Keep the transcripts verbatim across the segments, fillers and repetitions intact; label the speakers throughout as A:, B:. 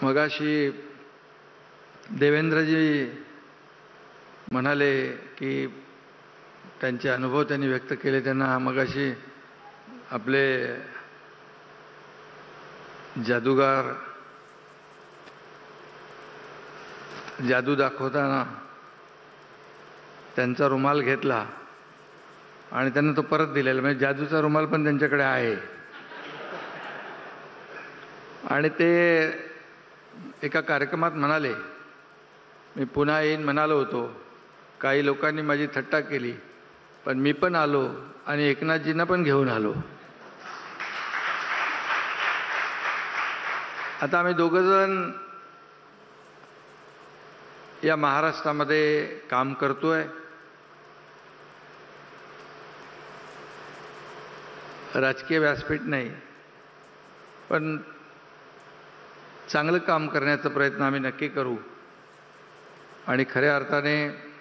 A: मगाशी देवेंद्रजी म्हणाले की त्यांचे अनुभव त्यांनी व्यक्त केले. त्यांना मगाशी आपले जादूगार जादू दाखवताना त्यांचा रुमाल घेतला आणि त्यांना तो परत दिलेला, म्हणजे जादूचा रुमाल पण त्यांच्याकडे आहे. आणि ते एका कार्यक्रमात म्हणाले, मी पुन्हा येईन म्हणालो होतो, काही लोकांनी माझी थट्टा केली, पण मी पण आलो आणि एकनाथजींना पण घेऊन आलो. आता आम्ही दोघंजण या महाराष्ट्रामध्ये काम करतोय. राजकीय व्यासपीठ नाही, पण चांगलं काम करण्याचा प्रयत्न आम्ही नक्की करू. आणि खऱ्या अर्थाने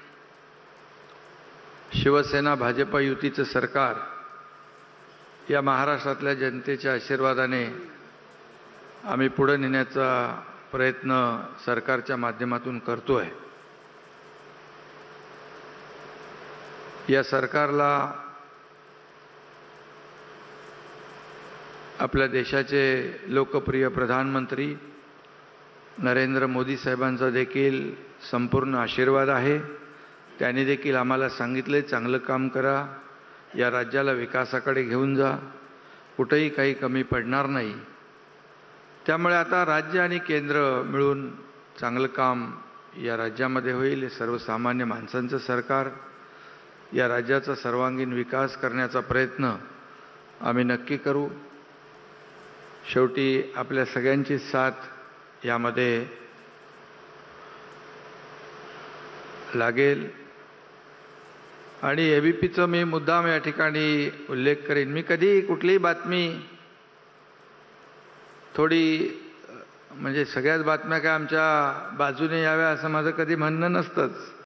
A: शिवसेना भाजप युतीचं सरकार या महाराष्ट्रातल्या जनतेच्या आशीर्वादाने आम्ही पुढे नेण्याचा प्रयत्न सरकारच्या माध्यमातून करतोय. या सरकारला आपल्या देशाचे लोकप्रिय प्रधानमंत्री नरेंद्र मोदी साहेबांचा देखील संपूर्ण आशीर्वाद आहे. त्यांनी देखील आम्हाला सांगितले, चांगलं काम करा, या राज्याला विकासाकडे घेऊन जा, कुठेही काही कमी पडणार नाही. त्यामुळे आता राज्य आणि केंद्र मिळून चांगलं काम या राज्यामध्ये होईल. सर्वसामान्य माणसांचं सरकार, या राज्याचा सर्वांगीण विकास करण्याचा प्रयत्न आम्ही नक्की करू. शेवटी आपल्या सगळ्यांची साथ यामध्ये लागेल. आणि ए बी पीचं मी मुद्दाम या ठिकाणी उल्लेख करेन. मी कधी कुठलीही बातमी थोडी म्हणजे सगळ्याच बातम्या काय आमच्या बाजूने याव्या असं माझं कधी म्हणणं नसतंच.